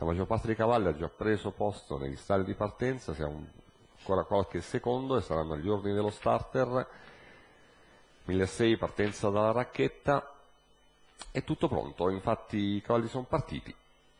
La maggior parte dei cavalli ha già preso posto negli stalli di partenza, siamo ancora qualche secondo e saranno agli ordini dello starter. 1600, partenza dalla racchetta, è tutto pronto, infatti i cavalli sono partiti,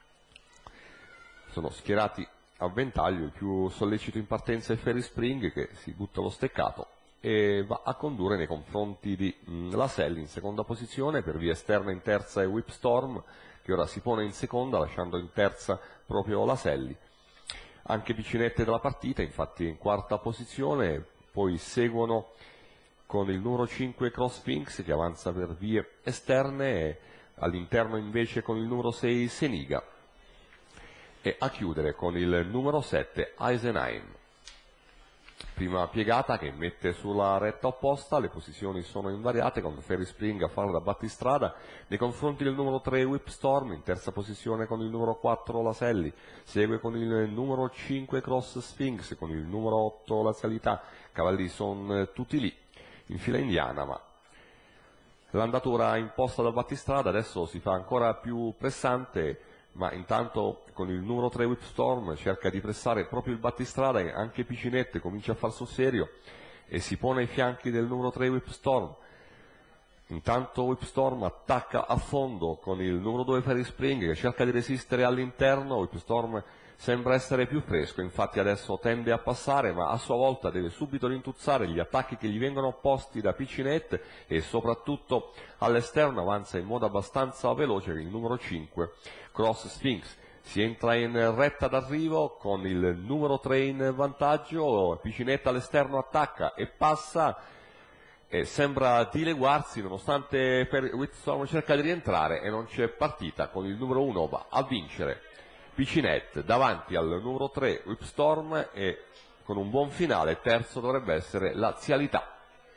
sono schierati a ventaglio. Il più sollecito in partenza è Ferry Spring, che si butta allo steccato e va a condurre nei confronti di Laselli in seconda posizione. Per via esterna in terza è Whipstorm, che ora si pone in seconda, lasciando in terza proprio Laselli. Anche Picinette della partita, infatti, in quarta posizione, poi seguono con il numero 5 Cross Sphinx, che avanza per vie esterne, e all'interno invece con il numero 6 Seniga, e a chiudere con il numero 7 Eisenheim. Prima piegata che mette sulla retta opposta, le posizioni sono invariate, con Ferry Spring a fare da battistrada nei confronti del numero 3 Whipstorm, in terza posizione con il numero 4 Laselli, segue con il numero 5 Cross Sphinx, con il numero 8 La Salità. Cavalli sono tutti lì in fila indiana, ma l'andatura imposta da battistrada adesso si fa ancora più pressante, ma intanto con il numero 3 Whipstorm cerca di pressare proprio il battistrada, e anche Picinette comincia a far sul serio e si pone ai fianchi del numero 3 Whipstorm. Intanto Whipstorm attacca a fondo con il numero 2 Ferry Spring, che cerca di resistere all'interno. Whipstorm sembra essere più fresco, infatti adesso tende a passare, ma a sua volta deve subito rintuzzare gli attacchi che gli vengono opposti da Picinette, e soprattutto all'esterno avanza in modo abbastanza veloce il numero 5 Cross Sphinx. Si entra in retta d'arrivo con il numero 3 in vantaggio, Picinette all'esterno attacca e passa, e sembra dileguarsi nonostante Whipstorm cerca di rientrare, e non c'è partita. Con il numero 1 va a vincere Picinette davanti al numero 3 Whipstorm, e con un buon finale terzo dovrebbe essere Lazialità,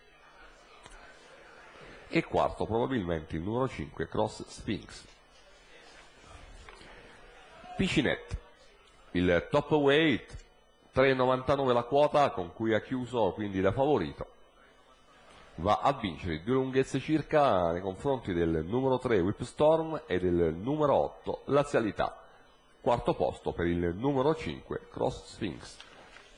e quarto probabilmente il numero 5 Cross Sphinx. Picinette, il top weight, 3,99 la quota con cui ha chiuso quindi da favorito, va a vincere 2 lunghezze circa nei confronti del numero 3 Whipstorm e del numero 8 Lazialità. Quarto posto per il numero 5 Cross Sphinx.